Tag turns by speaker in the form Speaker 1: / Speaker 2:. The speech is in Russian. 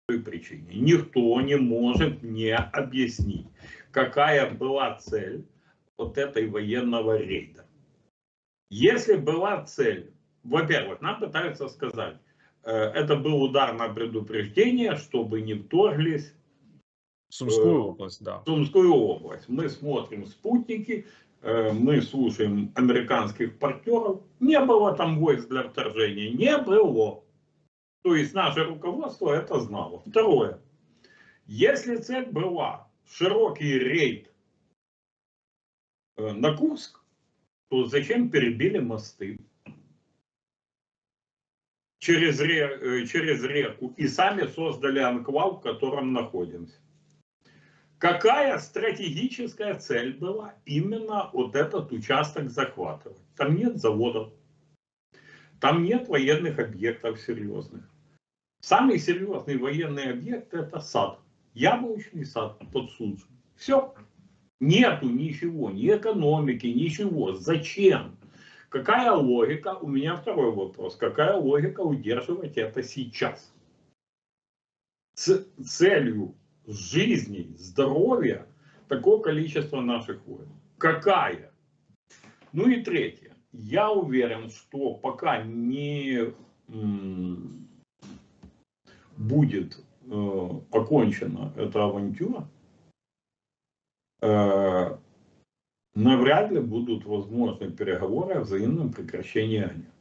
Speaker 1: причине. Никто не может мне объяснить, какая была цель вот этой военного рейда. Если была цель, во-первых, нам пытаются сказать, это был удар на предупреждение, чтобы не вторглись
Speaker 2: в Сумскую область, да.
Speaker 1: В Сумскую область. Мы смотрим спутники, мы слушаем американских партнеров. Не было там войск для вторжения, не было. То есть наше руководство это знало. Второе. Если цель была широкий рейд на Курск, то зачем перебили мосты через реку и сами создали анклав, в котором находимся? Какая стратегическая цель была именно вот этот участок захватывать? Там нет заводов, там нет военных объектов серьезных. Самый серьезный военный объект это сад, яблочный сад под Суджей. Все. Нету ничего, ни экономики, ничего. Зачем? Какая логика? У меня второй вопрос. Какая логика удерживать это сейчас? С целью жизни, здоровья такого количества наших войск. Какая? Ну и третье. Я уверен, что пока не будет окончена эта авантюра, навряд ли будут возможны переговоры о взаимном прекращении огня.